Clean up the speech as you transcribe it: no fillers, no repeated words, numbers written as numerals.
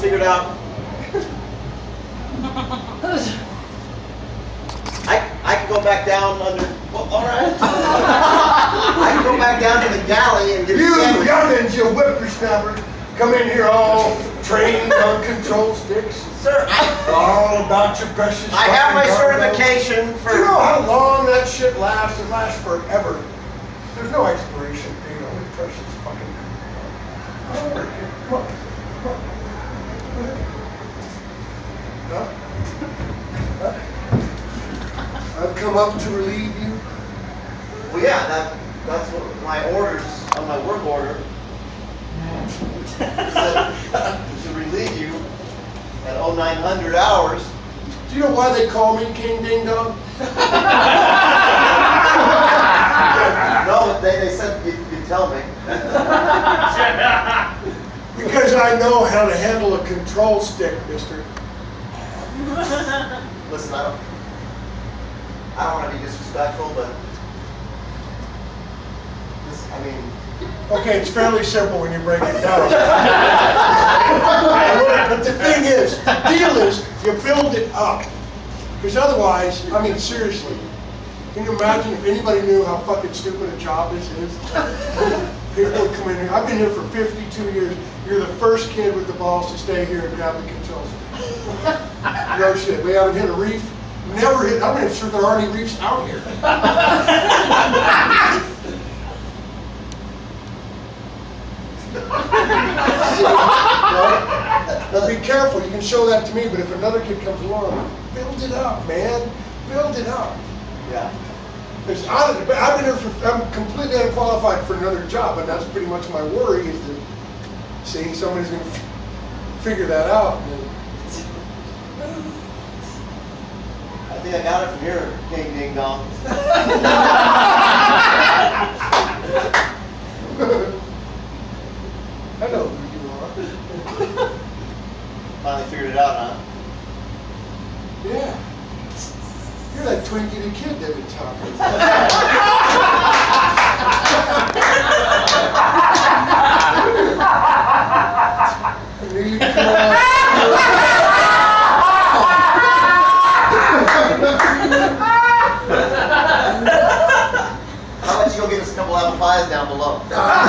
figured out. I can go back down under. Well, all right. I can go back down to the galley and get. You youngins, you whippersnappers, come in here all trained on control sticks. Sir, all about your precious. I have my certification for. Do you know how long that shit lasts? It lasts forever. There's no expiration date on this precious fucking. Come on. Huh? Huh? I've come up to relieve you. Well, yeah, that's what my orders on my work order. To relieve you at 0900 hours. Do you know why they call me King Ding Dong? No, but they said you'd tell me. Because I know how to handle a control stick, mister. Listen, I don't want to be disrespectful, but this, I mean. Okay, it's fairly simple when you break it down. But the thing is, the deal is, you build it up. Because otherwise, I mean, seriously, can you imagine if anybody knew how fucking stupid a job this is? People would come in here. I've been here for 52 years. You're the first kid with the balls to stay here and grab the controls. No shit. We haven't hit a reef. Never hit. I'm not sure there are any reefs out here. Be careful. You can show that to me, but if another kid comes along, build it up, man. Build it up. Yeah. I've been here I'm completely unqualified for another job, and that's pretty much my worry, is that seeing somebody's going to figure that out. I think I got it from here, King Ding Dong. I know who you are. Finally figured it out, huh? Yeah. You're that Twinkie the kid they've been talking about. I knew you'd come on. How about you go get us a couple apple pies down below?